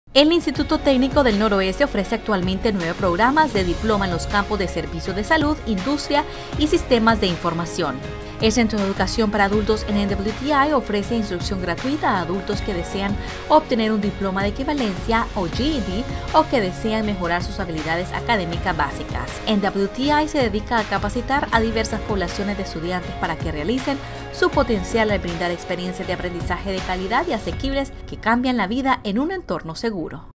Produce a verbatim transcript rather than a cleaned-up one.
El Instituto Técnico del Noroeste ofrece actualmente nueve programas de diploma en los campos de servicios de salud, industria y sistemas de información. El Centro de Educación para Adultos N W T I ofrece instrucción gratuita a adultos que desean obtener un diploma de equivalencia o G E D o que desean mejorar sus habilidades académicas básicas. N W T I se dedica a capacitar a diversas poblaciones de estudiantes para que realicen su potencial al brindar experiencias de aprendizaje de calidad y asequibles que cambian la vida en un entorno seguro.